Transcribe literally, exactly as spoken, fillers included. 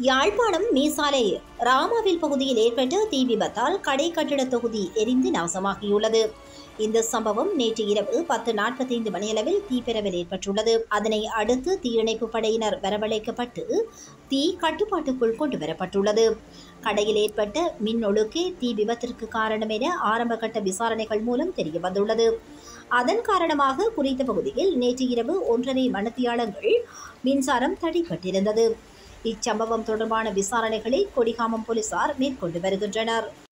யாழ்ப்பாணம் மீசாலை ராமாவில் பகுதியில் ஏற்பட்ட தீ விபத்தால் கடை கட்டிட தொகுதி எரிந்து நாசமாகியுள்ளது. இந்த சம்பவம் நேற்று இரவு பத்து நாற்பத்தி ஐந்து மணியளவில் தீப்பரவல் ஏற்பட்டுள்ளது. அதனை அடுத்து தீயணைப்பு படையினர் வரவழைக்கப்பட்டு தீ கட்டுப்பாட்டுக்குள் கொண்டு வரப்பட்டுள்ளது. கடையில் ஏற்பட்ட மின் ஒழுக்கே தீ விபத்திற்கு காரணம் என ஆரம்பகட்ட விசாரணைகள் மூலம் தெரியவந்துள்ளது. அதன் காரணமாக குறித்த பகுதியில் நேற்று இரவு ஒன்றரை மணித்தியாலங்கள் மின்சாரம் தடைப்பட்டிருந்தது. இச்சம்பவம் தொடர்பான விசாரணைகளை கொடிகாமம் போலீசார் மேற்கொண்டு வருகின்றனர்.